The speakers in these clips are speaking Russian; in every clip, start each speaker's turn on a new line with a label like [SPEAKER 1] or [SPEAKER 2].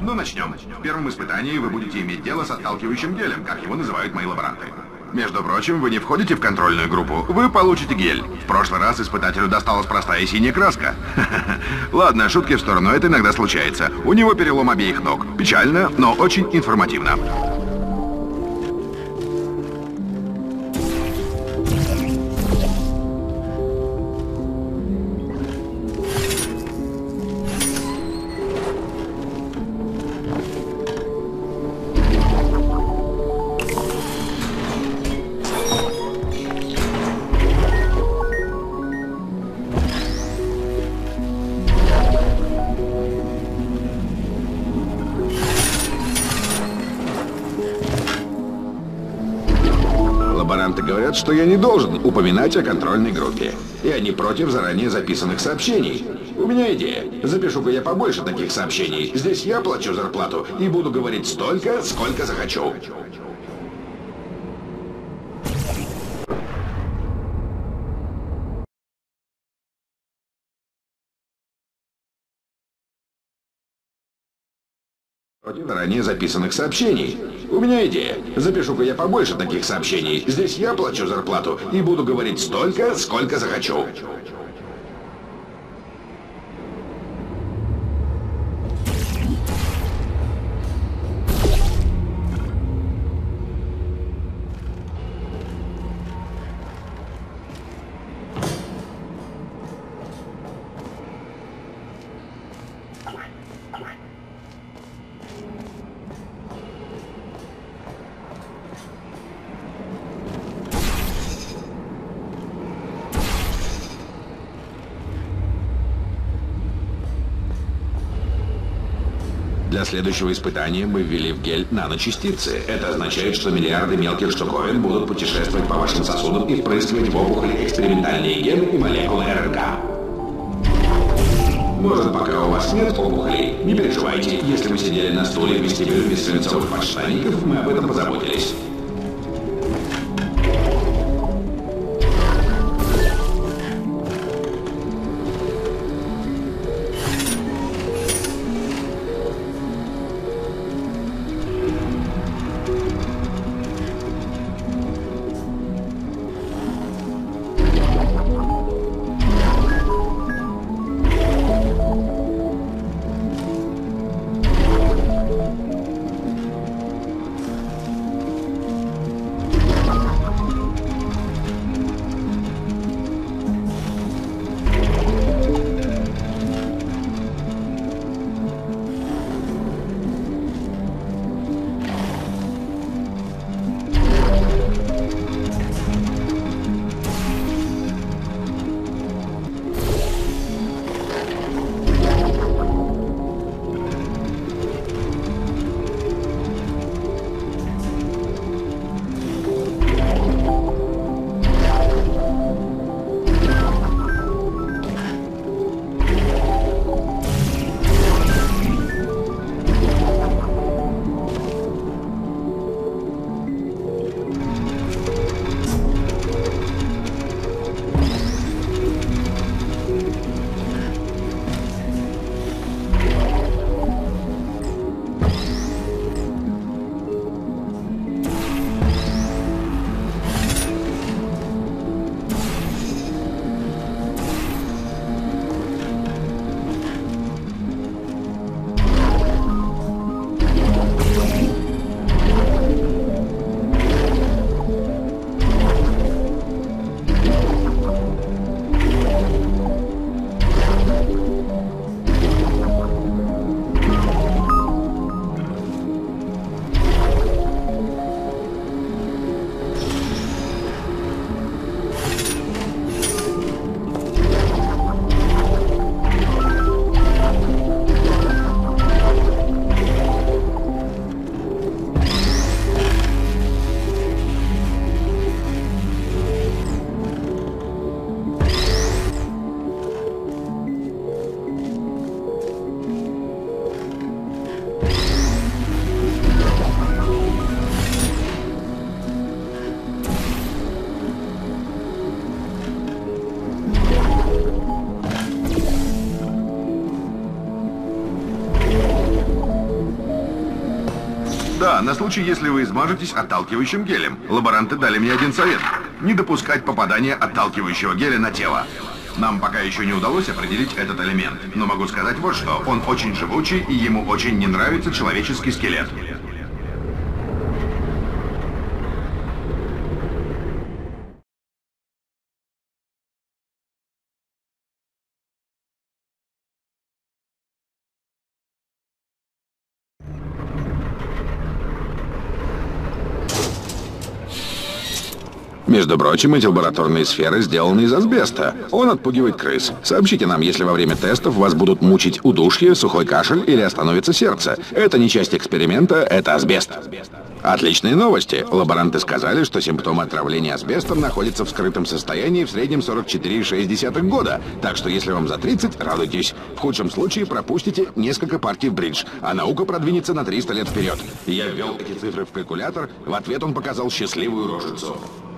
[SPEAKER 1] Ну, начнем. В первом испытании вы будете иметь дело с отталкивающим гелем, как его называют мои лаборанты. Между прочим, вы не входите в контрольную группу, вы получите гель. В прошлый раз испытателю досталась простая синяя краска. Ладно, шутки в сторону, это иногда случается. У него перелом обеих ног. Печально, но очень информативно.
[SPEAKER 2] Лаборанты говорят, что я не должен упоминать о контрольной группе. И они против заранее записанных сообщений. У меня идея. Запишу-ка я побольше таких сообщений. Здесь я плачу зарплату и буду говорить столько, сколько захочу. Против заранее записанных сообщений. У меня идея. Запишу-ка я побольше таких сообщений. Здесь я плачу зарплату и буду говорить столько, сколько захочу. Для следующего испытания мы ввели в гель наночастицы. Это означает, что миллиарды мелких штуковин будут путешествовать по вашим сосудам и впрыскивать в опухоли экспериментальные гены и молекулы РНК. Может, пока у вас нет опухолей, не переживайте. Если вы сидели на стуле в вестибюле без свинцовых подштанников, мы об этом позаботились.
[SPEAKER 1] Да, на случай, если вы измажетесь отталкивающим гелем. Лаборанты дали мне один совет. Не допускать попадания отталкивающего геля на тело. Нам пока еще не удалось определить этот элемент, но могу сказать вот что. Он очень живучий, и ему очень не нравится человеческий скелет.
[SPEAKER 2] Между прочим, эти лабораторные сферы сделаны из асбеста. Он отпугивает крыс. Сообщите нам, если во время тестов вас будут мучить удушье, сухой кашель или остановится сердце. Это не часть эксперимента, это асбест. Отличные новости. Лаборанты сказали, что симптомы отравления асбестом находятся в скрытом состоянии в среднем 44,6 года. Так что если вам за 30, радуйтесь. В худшем случае пропустите несколько партий в бридж, а наука продвинется на 300 лет вперед. Я ввел эти цифры в калькулятор, в ответ он показал счастливую рожицу.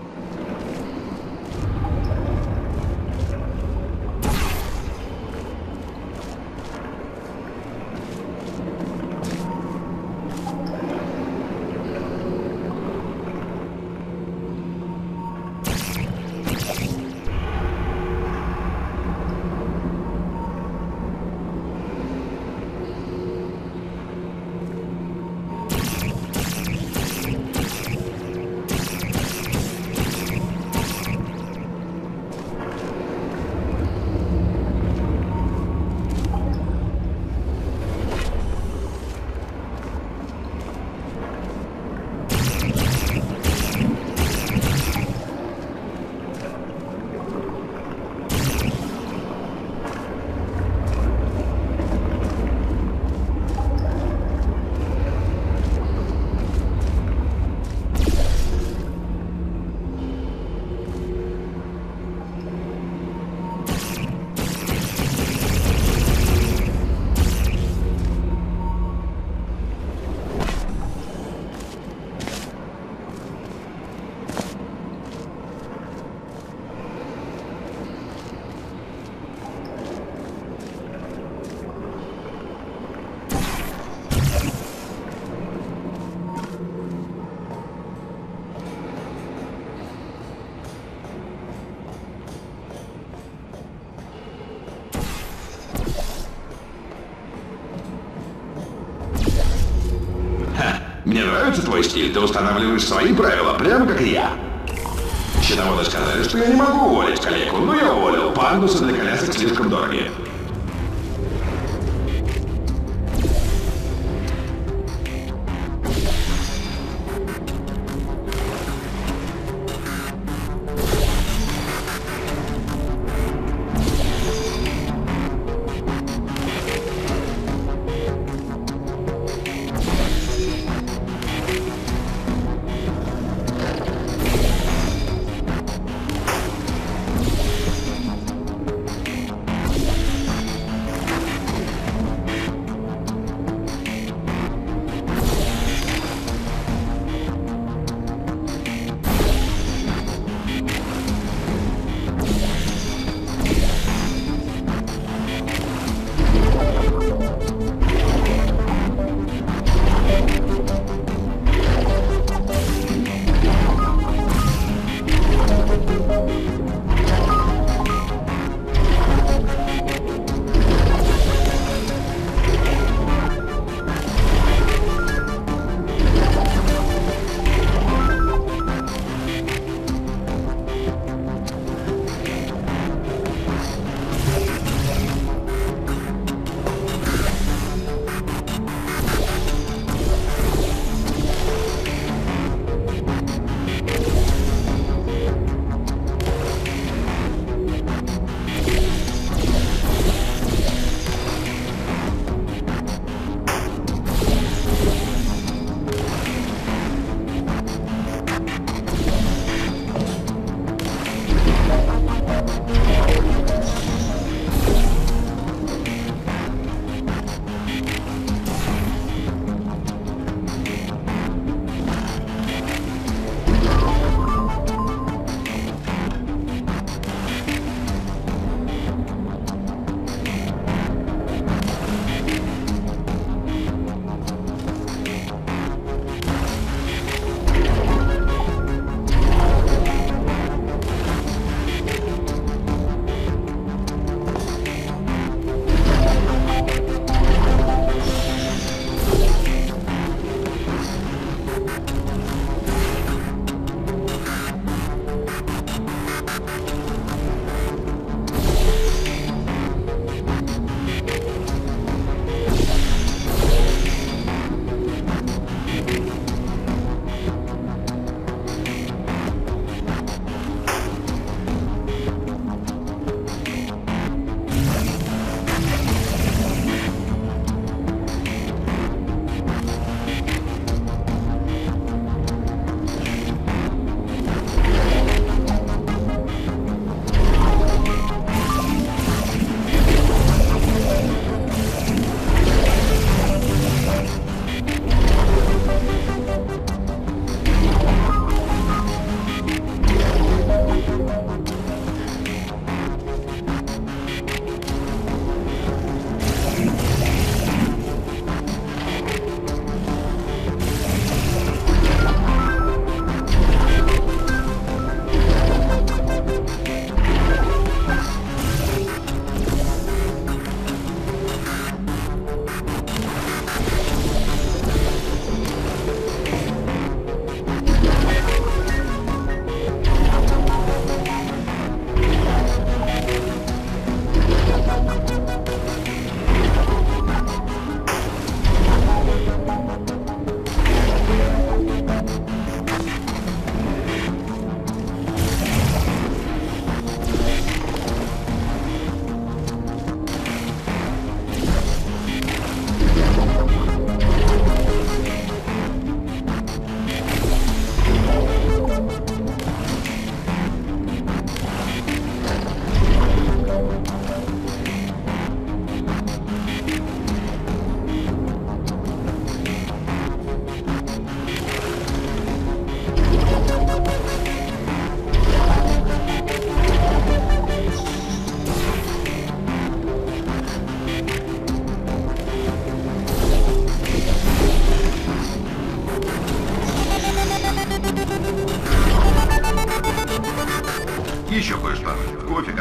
[SPEAKER 2] Мне нравится твой стиль, ты устанавливаешь свои правила, прямо как и я. Счетоводы сказали, что я не могу уволить коллегу, но я уволил. Пандусы для колясок слишком дороги.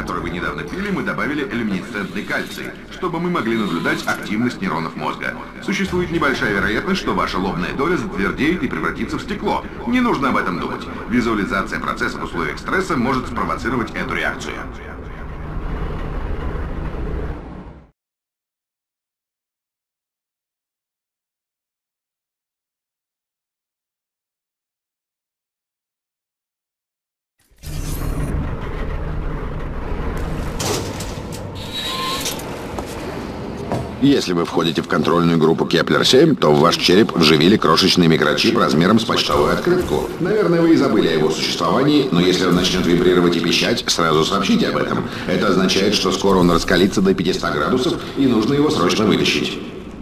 [SPEAKER 1] который вы недавно пили, мы добавили люминесцентный кальций, чтобы мы могли наблюдать активность нейронов мозга. Существует небольшая вероятность, что ваша лобная доля затвердеет и превратится в стекло. Не нужно об этом думать. Визуализация процесса в условиях стресса может спровоцировать эту реакцию.
[SPEAKER 2] Если вы входите в контрольную группу Кеплер-7, то в ваш череп вживили крошечный микрочип размером с почтовую открытку. Наверное, вы и забыли о его существовании, но если он начнет вибрировать и пищать, сразу сообщите об этом. Это означает, что скоро он раскалится до 500 градусов, и нужно его срочно вытащить.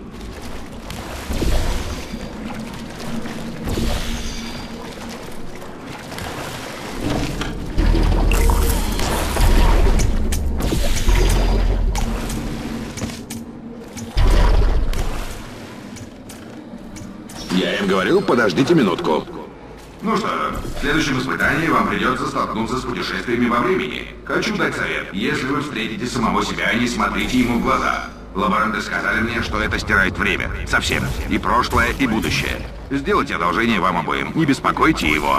[SPEAKER 2] Я им говорю, подождите минутку.
[SPEAKER 1] Ну что же, в следующем испытании вам придется столкнуться с путешествиями во времени. Хочу дать совет. Если вы встретите самого себя, не смотрите ему в глаза. Лаборанты сказали мне, что это стирает время. Совсем. И прошлое, и будущее. Сделайте одолжение вам обоим. Не беспокойте его.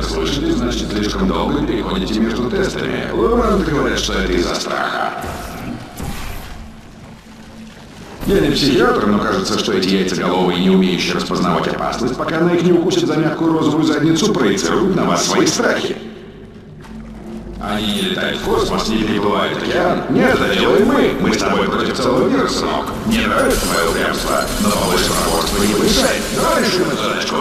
[SPEAKER 2] это слышите, значит, слишком долго переходите между тестами. Лаборанты говорят, что это из-за страха. Я не психиатр, но кажется, что эти яйцеголовые, не умеющие распознавать опасность, пока она их не укусит за мягкую розовую задницу, проецируют на вас свои страхи. Они не летают в космос, не переплывают океан. Нет, это делаем мы. Мы с тобой против целого мира, сынок. Мне нравится твое упрямство, но побольше проворства не помешает. Давай решим эту задачку.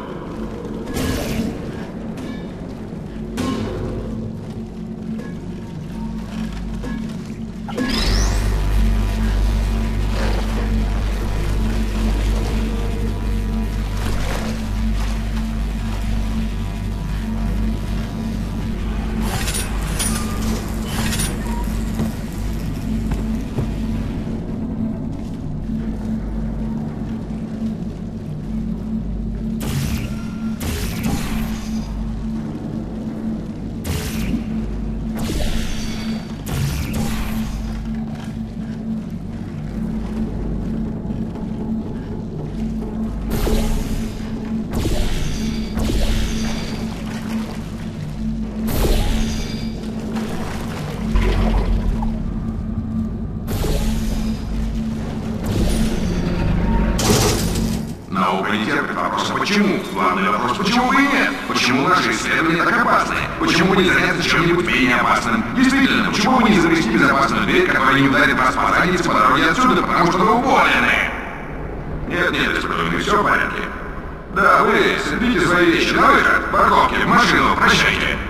[SPEAKER 1] Наука не терпит вопроса «почему?». Главный вопрос «почему бы и нет?». Почему наши исследования так опасны? Почему бы не заняться чем-нибудь менее опасным? Действительно, почему бы не завести безопасную дверь, которая не ударит вас по заднице по дороге отсюда, потому что вы уволены? Нет, испытуемый, все в порядке. Да, вы соберите свои вещи на выход, парковки, в машину, прощайте.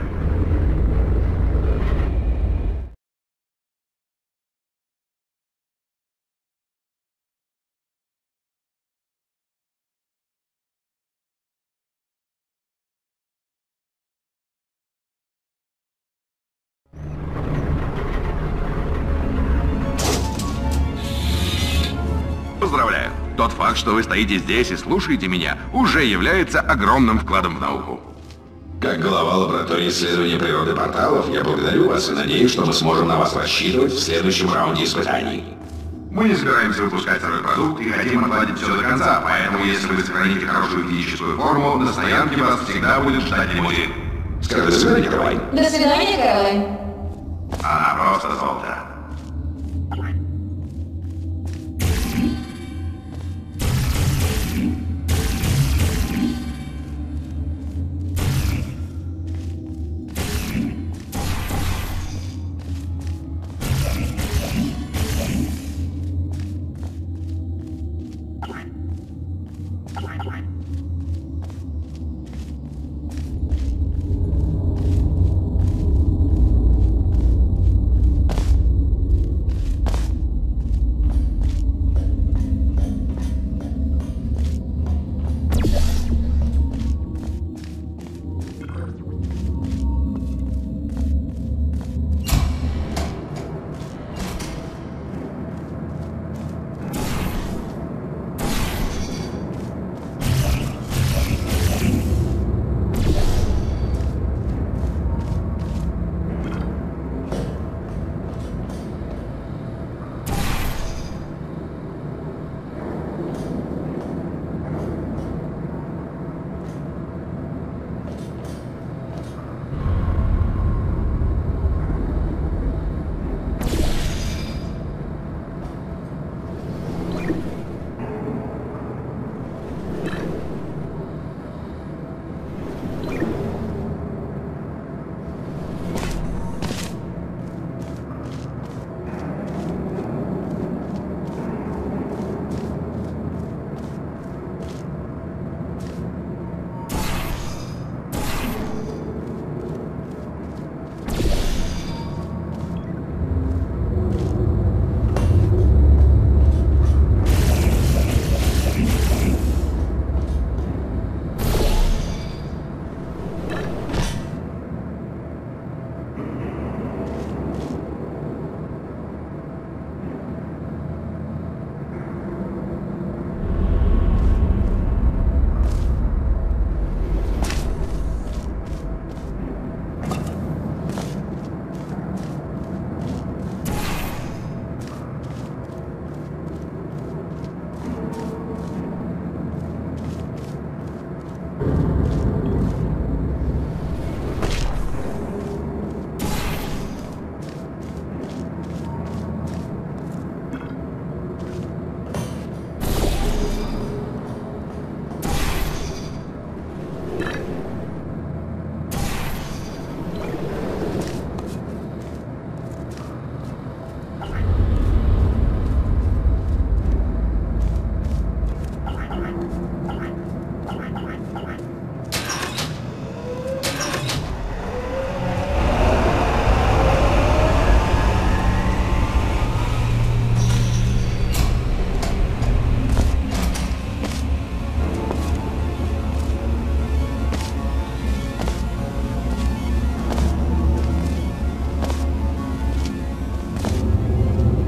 [SPEAKER 1] Поздравляю. Тот факт, что вы стоите здесь и слушаете меня, уже является огромным вкладом в науку.
[SPEAKER 2] Как глава лаборатории исследования природы порталов, я благодарю вас и надеюсь, что мы сможем на вас рассчитывать в следующем раунде испытаний.
[SPEAKER 1] Мы не собираемся выпускать второй продукт и хотим отладить все до конца, поэтому если вы сохраните хорошую физическую форму, на стоянке вас всегда будет ждать лимузин.
[SPEAKER 2] Скажи до свидания, Кэролайн.
[SPEAKER 3] До свидания, Кэролайн.
[SPEAKER 1] Она просто золото.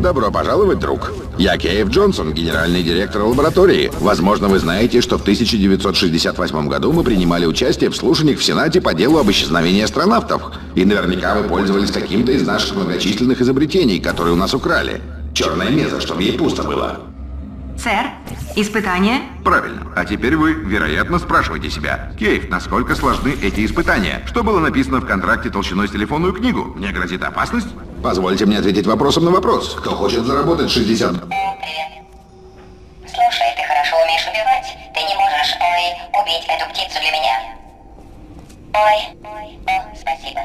[SPEAKER 2] Добро пожаловать, друг. Я Кейв Джонсон, генеральный директор лаборатории. Возможно, вы знаете, что в 1968 году мы принимали участие в слушаниях в Сенате по делу об исчезновении астронавтов. И наверняка вы пользовались каким-то из наших многочисленных изобретений, которые у нас украли. Черная меза, чтобы ей пусто было.
[SPEAKER 3] Сэр, испытание?
[SPEAKER 1] Правильно. А теперь вы, вероятно, спрашиваете себя: Кейв, насколько сложны эти испытания? Что было написано в контракте толщиной с телефонную книгу? Мне грозит опасность?
[SPEAKER 2] Позвольте мне ответить вопросом на вопрос. Кто хочет заработать 60...
[SPEAKER 4] Привет. Слушай, ты хорошо умеешь убивать. Ты не можешь, убить эту птицу для меня. Спасибо.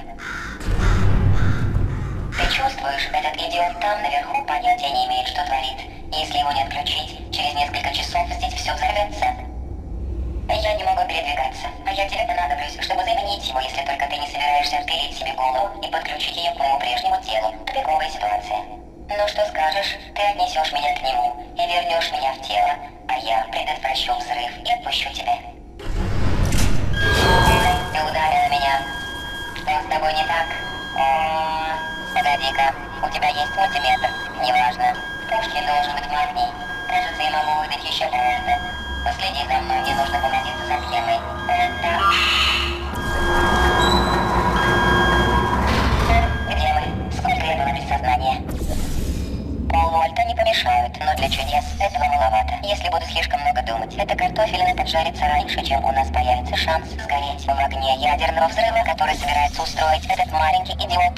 [SPEAKER 4] Ты чувствуешь, этот идиот там наверху понятия не имеет, что творит. Если его не отключить, через несколько часов здесь все взорвется. Я не могу передвигаться, а я тебе понадоблюсь, чтобы заменить его, если только ты не собираешься отпилить себе голову и подключить ее к моему прежнему телу. Тупиковая ситуация. Ну что скажешь, ты отнесешь меня к нему и вернешь меня в тело, а я предотвращу взрыв и отпущу тебя. Ты ударила меня. Что с тобой не так? Погоди-ка, у тебя есть мультиметр? Неважно. Пушкин должен быть магний. Кажется, я могу выдать еще больше. Последи за мной, мне нужно погаситься с объемой. Где мы? Сколько я была без сознания? Полвольта не помешают, но для чудес этого маловато. Если буду слишком много думать, эта картофелина поджарится раньше, чем у нас появится шанс сгореть в огне ядерного взрыва, который собирается устроить этот маленький идиот.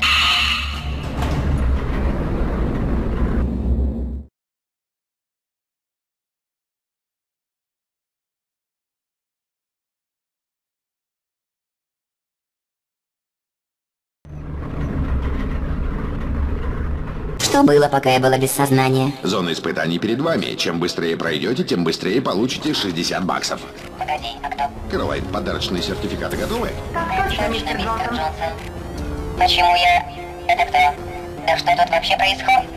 [SPEAKER 4] Что было, пока я была без сознания?
[SPEAKER 2] Зона испытаний перед вами. Чем быстрее пройдете, тем быстрее получите 60 баксов.
[SPEAKER 4] Погоди, а кто?
[SPEAKER 2] Кэролайн, подарочные сертификаты готовы?
[SPEAKER 3] Точно, мистер Джонсон.
[SPEAKER 4] Почему я... Это кто? Да что тут вообще происходит?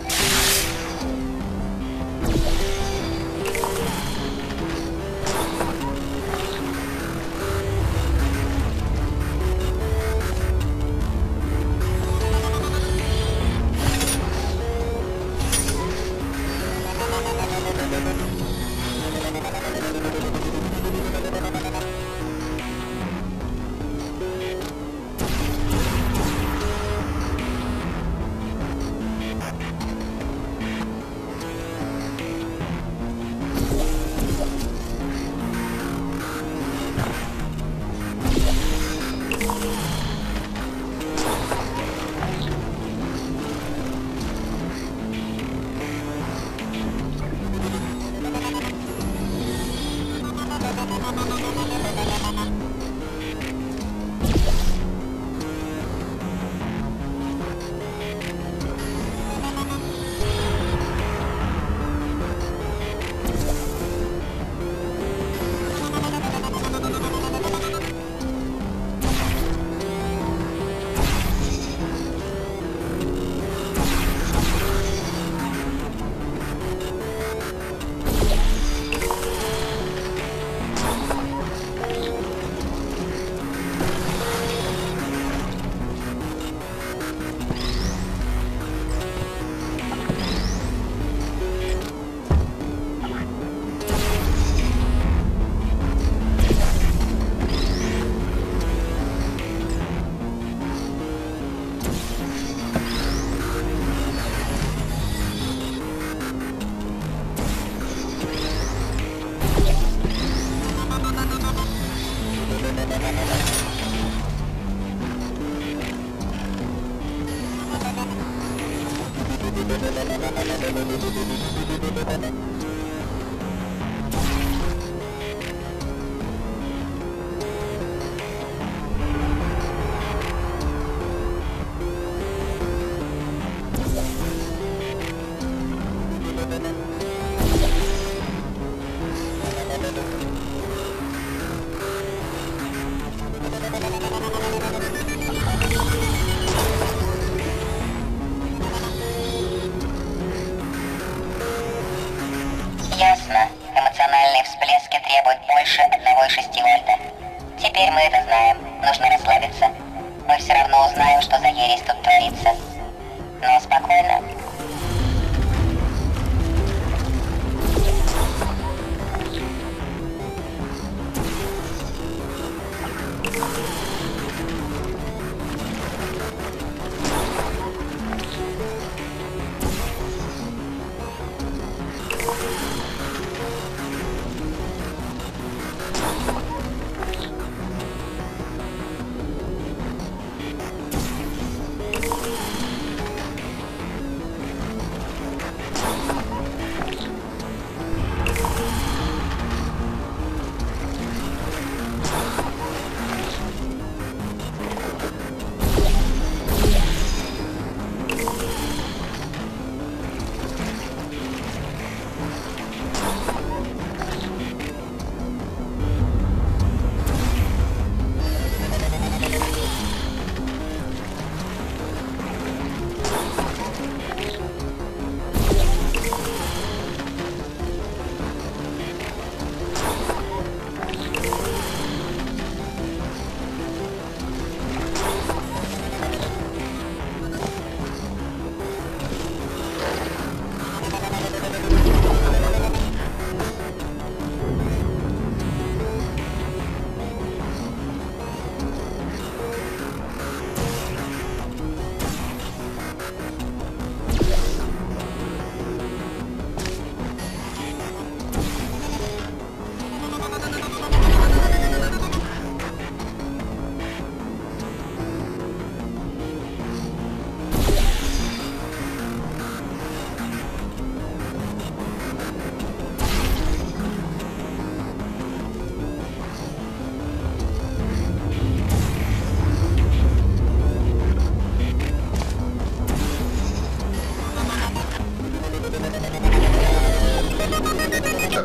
[SPEAKER 4] Ясно. Эмоциональные всплески требуют больше 1,6 вольта. Теперь мы это знаем. Нужно расслабиться. Мы все равно узнаем, что за ересь тут творится. Но спокойно.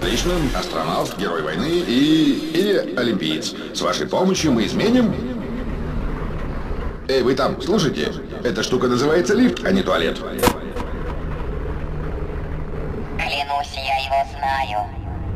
[SPEAKER 2] Отлично. Астронавт, герой войны и олимпиец. С вашей помощью мы изменим... Эй, вы там, слушайте? Эта штука называется лифт, а не туалет.
[SPEAKER 4] Клянусь, я его знаю.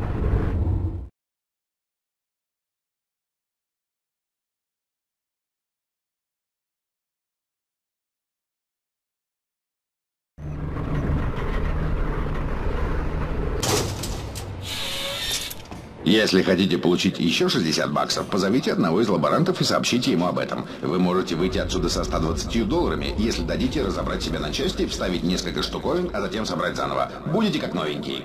[SPEAKER 2] Если хотите получить еще 60 баксов, позовите одного из лаборантов и сообщите ему об этом. Вы можете выйти отсюда со 120 долларами, если дадите разобрать себя на части, вставить несколько штуковин, а затем собрать заново. Будете как новенький.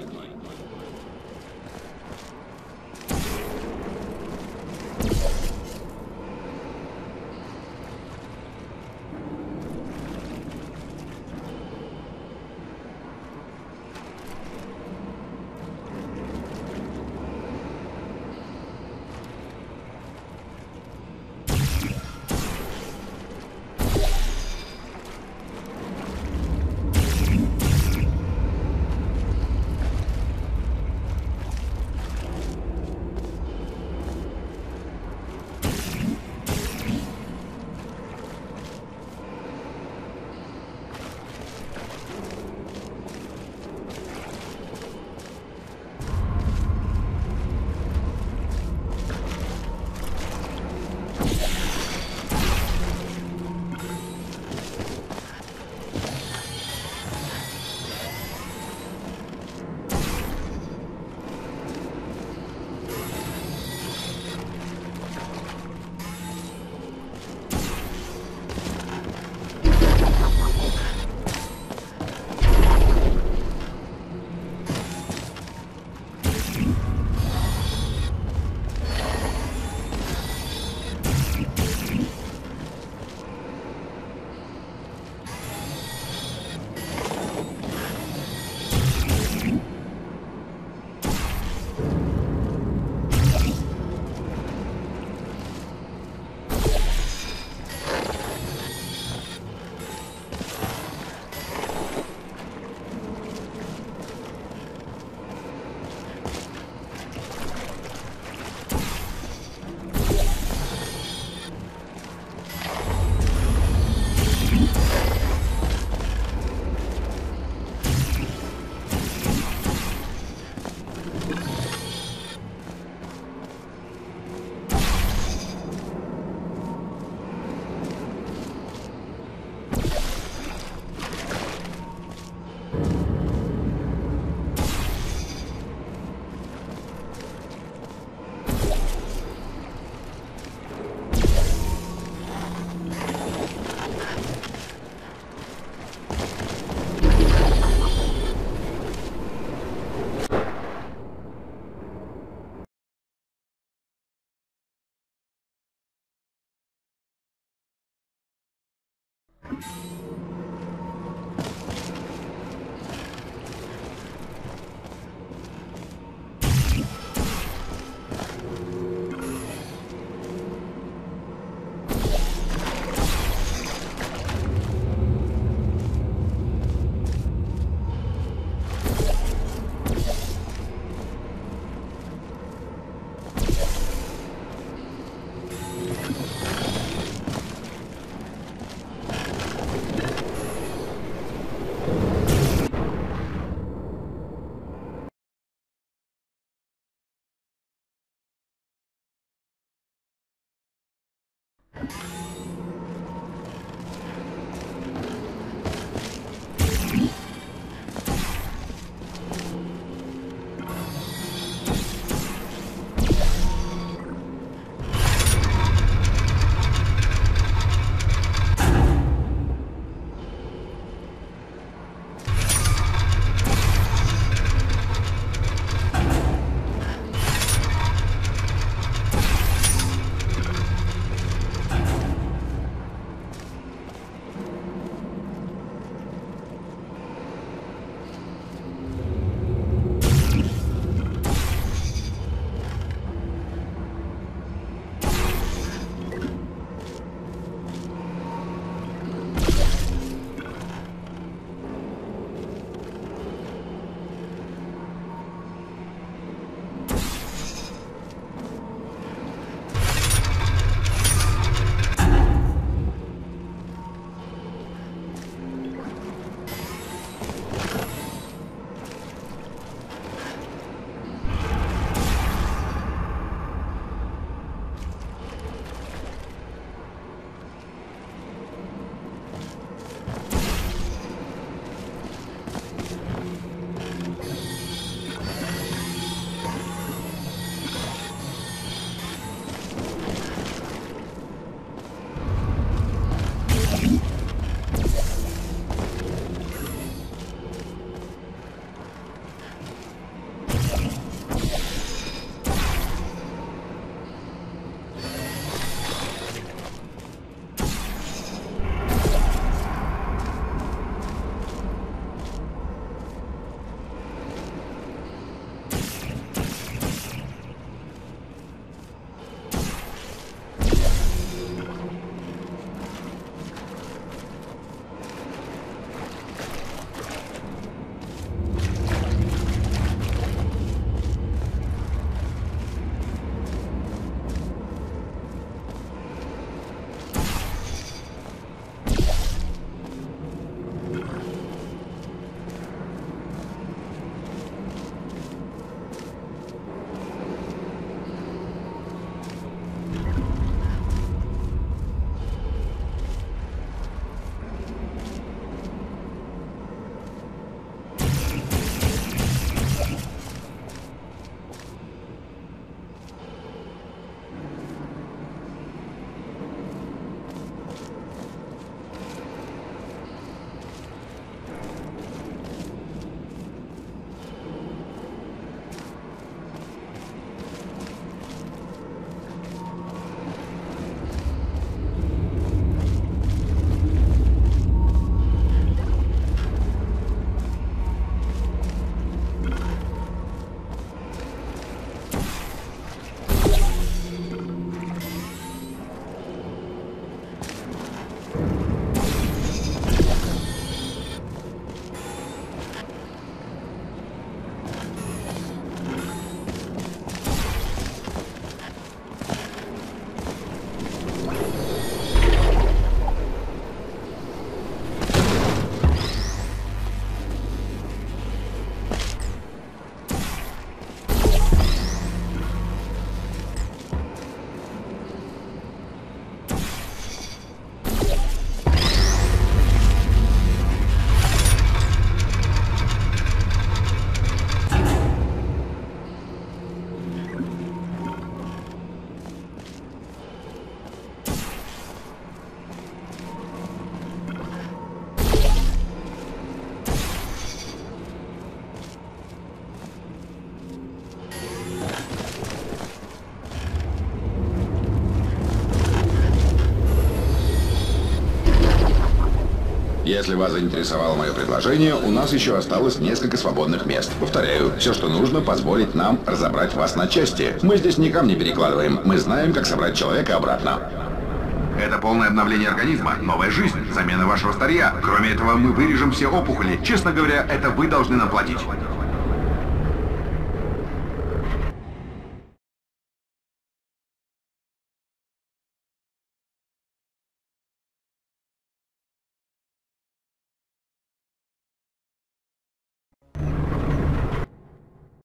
[SPEAKER 2] Если вас заинтересовало мое предложение, у нас еще осталось несколько свободных мест. Повторяю, все, что нужно, позволить нам разобрать вас на части. Мы здесь ни камни перекладываем, мы знаем, как собрать человека обратно.
[SPEAKER 1] Это полное обновление организма, новая жизнь, замена вашего старья. Кроме этого, мы вырежем все опухоли. Честно говоря, это вы должны нам платить.